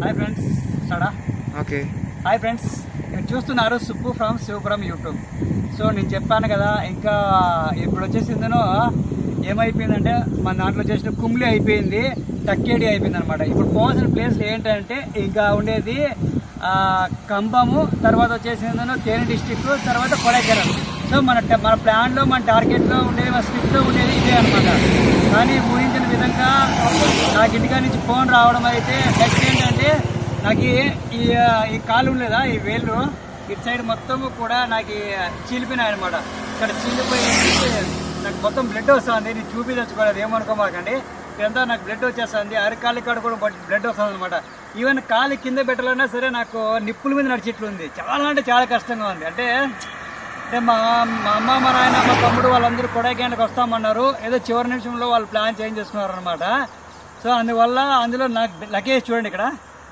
Hi friends స్టాడా okay hi friends, మీరు చూస్తున్నారు Subbu from Sivapuram YouTube. So నేను చెప్పాను కదా, ఇంకా ఇప్పుడు వచ్చేసిందనో ఏమైపోయిందంటే మన దాంట్లో చేసిన కుమ్లి అయిపోయింది, టక్కేడి అయిపోయింది అనమాట. ఇప్పుడు పోవాల్సిన ప్లేస్లు ఏంటంటే ఇంకా ఉండేది కంబము, తర్వాత వచ్చేసిందనో తేని డిస్టిక్, తర్వాత కొడైకెనాల్. సో మన ప్లాన్లో మన టార్గెట్లో ఉండేది, మన స్క్రిప్ట్లో ఉండేది ఇదే అనమాట. కానీ ఊహించిన విధంగా నాకు ఇంటికా నుంచి ఫోన్ రావడం అయితే నెక్స్ట్ ఏంటంటే నాకు ఈ కాలు ఉండేదా, ఈ వేళ్ళు ఇటు సైడ్ మొత్తం కూడా నాకు చీలిపోయినాయి అనమాట. ఇక్కడ చీలిపోయి నాకు మొత్తం బ్లడ్ వస్తుంది. నేను చూపించచ్చుకోలేదు, ఏమనుకోమాకండి. ఇదంతా నాకు బ్లడ్ వచ్చేస్తుంది, అరకాలి కాడ కూడా బ్లడ్ వస్తుంది అనమాట. ఈవెన్ కాలు కింద పెట్టాలన్నా సరే నాకు నిప్పుల మీద నడిచేట్లు ఉంది. చాలా అంటే చాలా కష్టంగా ఉంది. అంటే మా అమ్మ, మా నాయన, మా తమ్ముడు వాళ్ళందరూ కొడైకెనాల్కి వస్తామన్నారు. ఏదో చివరి నిమిషంలో వాళ్ళు ప్లాన్ చేంజ్ చేసుకున్నారు అనమాట. సో అందువల్ల అందులో నాకు లగేజ్ చూడండి ఇక్కడ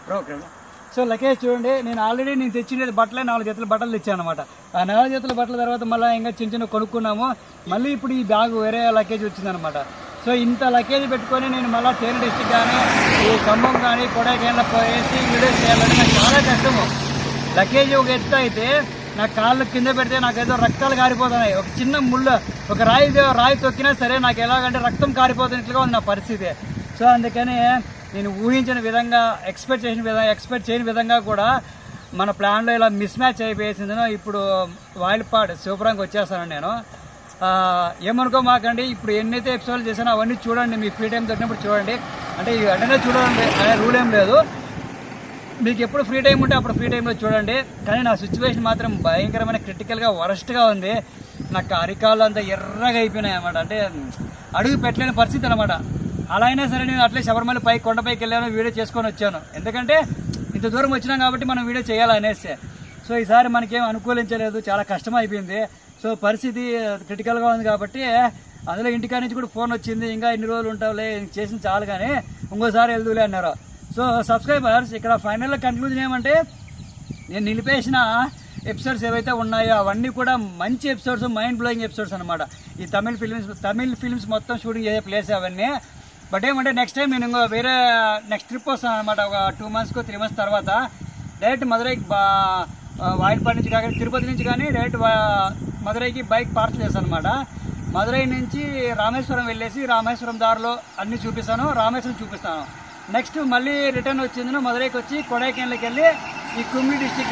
సో లగేజ్ చూడండి, నేను తెచ్చినది బట్టలే 4 జతల బట్టలు తెచ్చాను అనమాట. ఆ 4 జతల బట్టల తర్వాత మళ్ళీ ఇంకా చిన్న కొనుక్కున్నాము. మళ్ళీ ఇప్పుడు ఈ బ్యాగ్ వేరే లగేజ్ వచ్చిందనమాట. సో ఇంత లగేజ్ పెట్టుకొని నేను మళ్ళీ తేని డిస్ట్రిక్ట్ కానీ ఈ ఖమ్మం కానీ కొడైకెనాల్ పోయేసి వీడియోస్ చేయాలంటే నాకు చాలా కష్టము. లగేజ్ ఒక ఎత్తు అయితే నా కాళ్ళు కింద పెడితే నాకేదో రక్తాలు కారిపోతున్నాయి. ఒక చిన్న ముళ్ళు, ఒక రాయి తొక్కినా సరే నాకు ఎలాగంటే రక్తం కారిపోతున్నట్లుగా ఉంది నా పరిస్థితి. సో అందుకని నేను ఊహించిన విధంగా ఎక్స్పెక్ట్ చేయని విధంగా కూడా మన ప్లాన్లో ఇలా మిస్ మ్యాచ్ అయిపోయేసిందనో. ఇప్పుడు వాయిల్పాడ్ శివపురంకి వచ్చేస్తాను నేను. ఏమనుకోమాకండి, ఇప్పుడు ఎన్నైతే ఎపిసోడ్లు చేశానో అవన్నీ చూడండి, మీ ఫ్రీ టైం దొరికినప్పుడు చూడండి. అంటే వెంటనే చూడండి అనే రూల్ ఏం లేదు, మీకు ఎప్పుడు ఫ్రీ టైం ఉంటే అప్పుడు ఫ్రీ టైంలో చూడండి. కానీ నా సిచ్యువేషన్ మాత్రం భయంకరమైన క్రిటికల్గా వరస్ట్గా ఉంది. నాకు అరికాళ్ళు అంతా ఎర్రగా అయిపోయినాయి అన్నమాట. అంటే అడుగు పెట్టలేని పరిస్థితి అనమాట. అలా అయినా సరే నేను అట్లే శబరిమల కొండపైకి వెళ్ళాను, వీడియో చేసుకొని వచ్చాను. ఎందుకంటే ఇంత దూరం వచ్చినాం కాబట్టి మనం వీడియో చేయాలనేసి. సో ఈసారి మనకేం అనుకూలించలేదు, చాలా కష్టం అయిపోయింది. సో పరిస్థితి క్రిటికల్గా ఉంది కాబట్టి అందులో ఇంటికా నుంచి కూడా ఫోన్ వచ్చింది, ఇంకా ఎన్ని రోజులు ఉంటావులే, చేసింది చాలు కానీ ఇంకోసారి వెళ్దూలే అన్నారు. సో సబ్స్క్రైబర్స్, ఇక్కడ ఫైనల్గా కన్క్లూజన్ ఏమంటే నేను నిలిపేసిన ఎపిసోడ్స్ ఏవైతే ఉన్నాయో అవన్నీ కూడా మంచి ఎపిసోడ్స్, మైండ్ బ్లోయింగ్ ఎపిసోడ్స్ అనమాట. ఈ తమిళ్ ఫిల్మ్స్ మొత్తం షూటింగ్ చేసే ప్లేస్ అవన్నీ. బట్ ఏమంటే నెక్స్ట్ టైం నేను ఇంకో వేరే నెక్స్ట్ ట్రిప్ వస్తాను అనమాట. ఒక 2 months 3 months తర్వాత డైరెక్ట్ మధురైకి వాయిల్పాడ్ నుంచి కానీ తిరుపతి నుంచి కానీ డైరెక్ట్ మధురైకి బైక్ పార్సల్ చేస్తాను అనమాట. మధురై నుంచి రామేశ్వరం వెళ్ళేసి రామేశ్వరం దారిలో అన్నీ చూపిస్తాను, రామేశ్వరం చూపిస్తాను. నెక్స్ట్ మళ్ళీ రిటర్న్ వచ్చిందను మధురైకి వచ్చి కొడైకెనాల్కి వెళ్ళి ఈ కుమ్లి డిస్టిక్,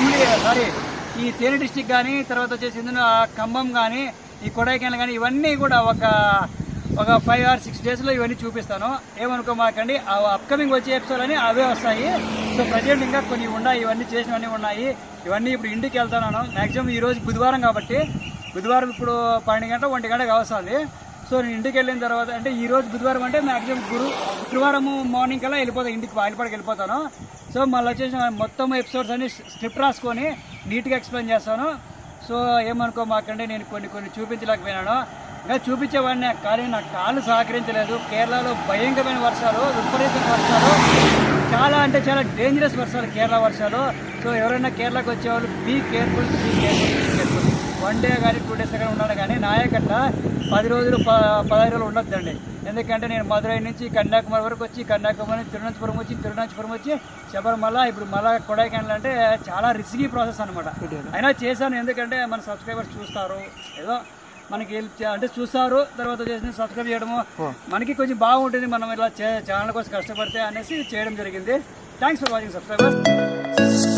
ఈ తేని డిస్టిక్ కానీ తర్వాత వచ్చేసి ఖమ్మం కానీ ఈ కొడైకెనాల్ కానీ ఇవన్నీ కూడా ఒక 5 or 6 daysలో ఇవన్నీ చూపిస్తాను. ఏమనుకోమాకండి, అప్కమింగ్ వచ్చే ఎపిసోడ్ అని అవే వస్తాయి. సో ప్రజెంట్ ఇంకా కొన్ని ఉన్నాయి, ఇవన్నీ చేసినవన్నీ ఉన్నాయి. ఇవన్నీ ఇప్పుడు ఇంటికి వెళ్తాను. మ్యాక్సిమం ఈరోజు బుధవారం కాబట్టి బుధవారం ఇప్పుడు 12 గంటల 1 గంటకు వస్తుంది. సో నేను ఇంటికి వెళ్ళిన తర్వాత అంటే ఈరోజు బుధవారం అంటే మ్యాక్సిమం శుక్రవారం మార్నింగ్ కల్లా వెళ్ళిపోతాను, ఇంటికి వాయిల్పాడ్కి వెళ్ళిపోతాను. సో మళ్ళీ వచ్చేసి మొత్తం ఎపిసోడ్స్ అన్ని స్క్రిప్ట్ రాసుకొని నీట్గా ఎక్స్ప్లెయిన్ చేస్తాను. సో ఏమనుకోమాకండి, నేను కొన్ని చూపించలేకపోయినాను. ఇంకా చూపించేవాడిని కానీ నాకు కాళ్ళు సహకరించలేదు. కేరళలో భయంకరమైన వర్షాలు, విపరీతమైన వర్షాలు, చాలా అంటే చాలా డేంజరస్ వర్షాలు, కేరళ వర్షాలు. సో ఎవరైనా కేరళకు వచ్చేవాళ్ళు బీ కేర్ఫుల్. 1 day కానీ 2 days కానీ ఉండాలి. కానీ నాయకట్ల 10 రోజులు 15 రోజులు ఉండొద్దండి. ఎందుకంటే నేను మధురై నుంచి కన్యాకుమారి వరకు వచ్చి, కన్యాకుమారి నుంచి తిరువనంతపురం వచ్చి శబరిమల, ఇప్పుడు మళ్ళా కొడైకెనాల్ అంటే చాలా రిస్కీ ప్రాసెస్ అనమాట. అయినా చేశాను, ఎందుకంటే మన సబ్స్క్రైబర్స్ చూస్తారు, ఏదో మనకి అంటే చూస్తారు, తర్వాత చేసి సబ్స్క్రైబ్ చేయడము మనకి కొంచెం బాగుంటుంది. మనం ఇలా ఛానల్ కోసం కష్టపడితే అనేసి చేయడం జరిగింది. Thanks for watching subscribers.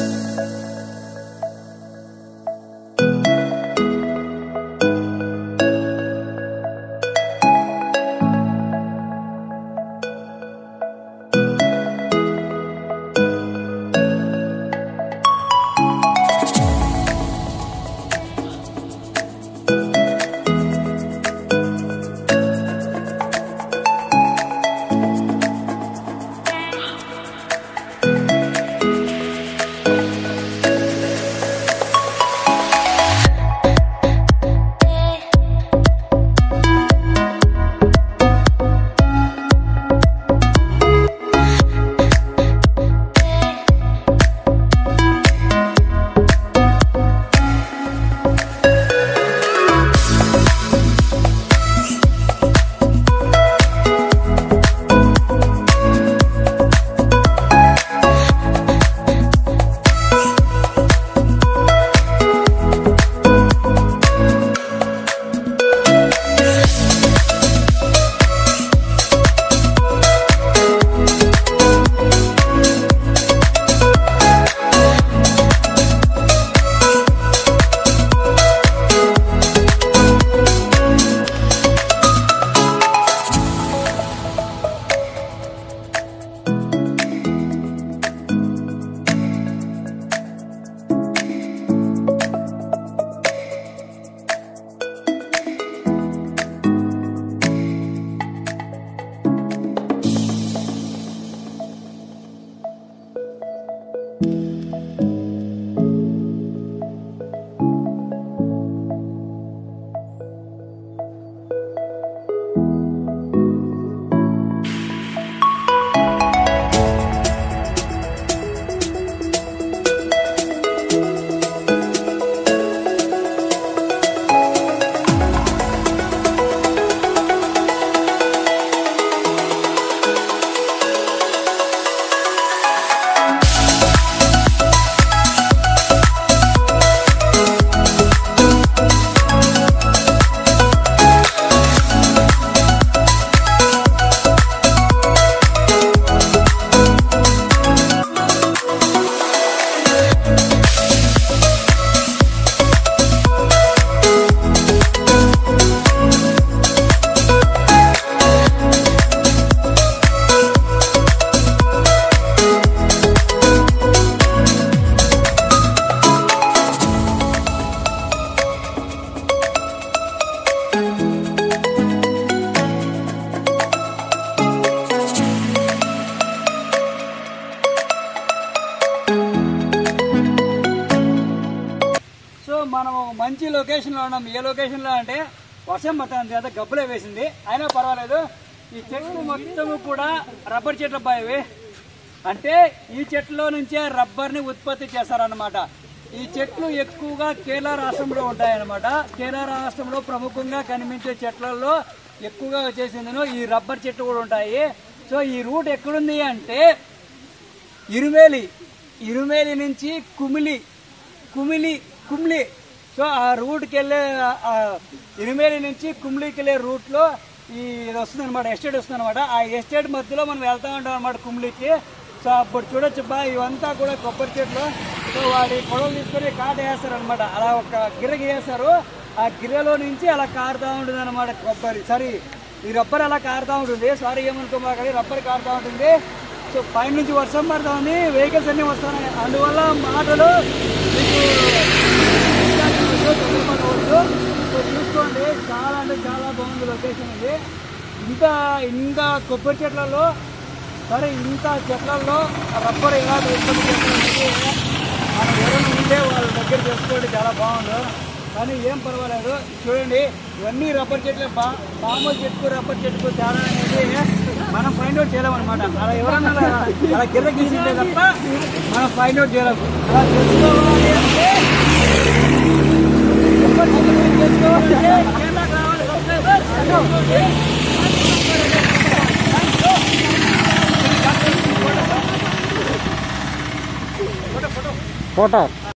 మంచి లొకేషన్లో ఉన్నాం. ఏ లొకేషన్లో అంటే వర్షం పడుతుంది, అంత గబ్బులే వేసింది, అయినా పర్వాలేదు. ఈ చెట్లు మొత్తం కూడా రబ్బర్ చెట్లు అబ్బాయి. అంటే ఈ చెట్లలో నుంచే రబ్బర్ని ఉత్పత్తి చేస్తారన్నమాట. ఈ చెట్లు ఎక్కువగా కేరళ రాష్ట్రంలో ఉంటాయన్నమాట. కేరళ రాష్ట్రంలో ప్రముఖంగా కనిపించే చెట్లలో ఎక్కువగా వచ్చేసింది ఈ రబ్బర్ చెట్లు కూడా ఉంటాయి. సో ఈ రూట్ ఎక్కడుంది అంటే ఇరుమేలి నుంచి కుమిలి. సో ఆ రూట్కి వెళ్ళే ఇరుమేలి నుంచి కుమిలికి వెళ్ళే రూట్లో ఇది వస్తుంది అనమాట, ఎస్టేట్ వస్తుంది అనమాట. ఆ ఎస్టేట్ మధ్యలో మనం వెళ్తా ఉంటాం అనమాట కుమిలికి. సో అప్పుడు చూడొచ్చు బా, ఇవంతా కూడా కొబ్బరి చెట్లు. సో వాడి పొడవలు తీసుకొని కాట వేస్తారు అనమాట. అలా ఒక గిర్రకి వేస్తారు, ఆ గిర్రలో నుంచి అలా కారుతూ ఉంటుంది అనమాట కొబ్బరి. ఈ రబ్బర్ అలా కారుతూ ఉంటుంది. సారీ ఏమనుకోమాకండి, రబ్బర్ కారుతూ ఉంటుంది. సో పైన నుంచి వర్షం పడుతూ ఉంది, వెహికల్స్ అన్నీ వస్తున్నాయి. అందువల్ల మాటలు మీకు తొందరపడవచ్చు. సో చూసుకోండి, చాలా అంటే చాలా బాగుంది లొకేషన్ ఇది. ఇంత కొబ్బరి చెట్లలో ఇంత చెట్లలో రబ్బర్ ఎలా ఉత్పత్తి చేస్తారంటే మనం ఎవరైనా ఉంటే వాళ్ళ దగ్గర చేసుకోండి, చాలా బాగుంది. కానీ ఏం పర్వాలేదు. చూడండి, ఇవన్నీ రబ్బర్ చెట్లు. మామూలు చెట్టుకు రబ్బర్ చెట్టుకు తేడా అనేది మనం ఫైండ్ అవుట్ చేయలేమన్నమాట. అలా ఎవరన్నా అలా గిర్ర గీసింటే తప్ప మనం ఫైండ్ అవుట్ చేయలేము. అలా తెలుసుకోవాలి అంటే కేరళకు రావాలి. ఫోటో